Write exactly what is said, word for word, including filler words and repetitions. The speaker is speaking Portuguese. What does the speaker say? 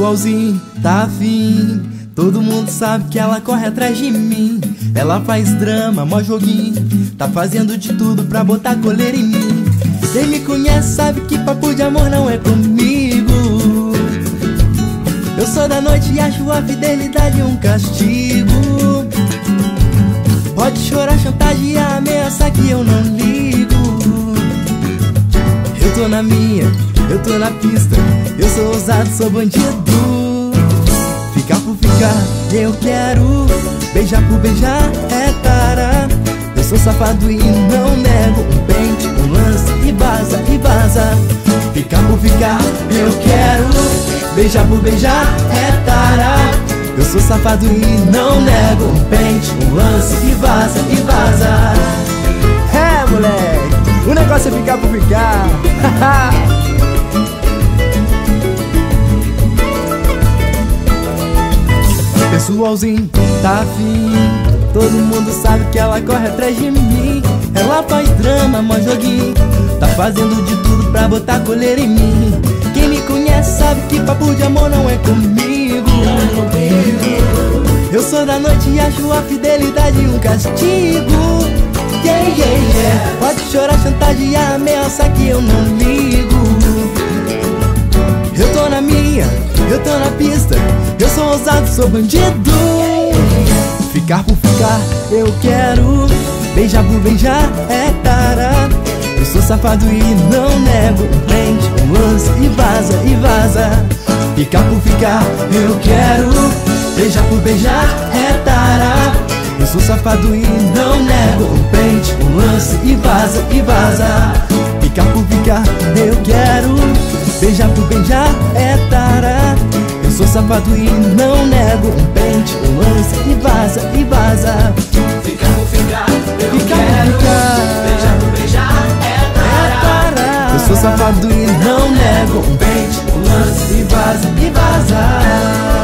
Pessoalzinho tá afim, todo mundo sabe que ela corre atrás de mim. Ela faz drama, mó joguinho, tá fazendo de tudo pra botar coleira em mim. Quem me conhece sabe que papo de amor não é comigo. Eu sou da noite e acho a fidelidade um castigo. Pode chorar, chantagear, ameaçar que eu não ligo. Eu tô na minha, eu tô na pista, eu sou ousado, sou bandido. Ficar por ficar, eu quero. Beijar por beijar, é tara. Eu sou safado e não nego. Um pente, um lance e vaza, e vaza. Ficar por ficar, eu quero. Beijar por beijar, é tara. Eu sou safado e não nego. Um pente, um lance e vaza, e vaza. É, moleque, o negócio é ficar por ficar. Pessoalzinho tá afim, todo mundo sabe que ela corre atrás de mim. Ela faz drama, mó joguinho, tá fazendo de tudo pra botar coleira em mim. Quem me conhece sabe que papo de amor não é comigo. Eu sou da noite e acho a fidelidade um castigo. Yeah, yeah, yeah. Pode chorar, chantagear, ameaçar que eu não ligo. Eu tô na minha, eu tô na pista, eu sou ousado, sou bandido. Ficar por ficar, eu quero. Beijar por beijar, é tara. Eu sou safado e não nego. Um pente, um lance e vaza, e vaza. Ficar por ficar, eu quero. Beijar por beijar, é tara. Eu sou safado e não nego. Um pente, um lance e vaza, e vaza. Ficar por ficar, eu quero. Beijar por beijar, é tara. Eu sou safado e não nego. Um pente, um lance e vaza, e vaza. Ficar por ficar, eu Ficar quero. por ficar. Beijar por beijar, é tara. Eu sou safado e não nego. Um pente, um lance E vaza, e vaza.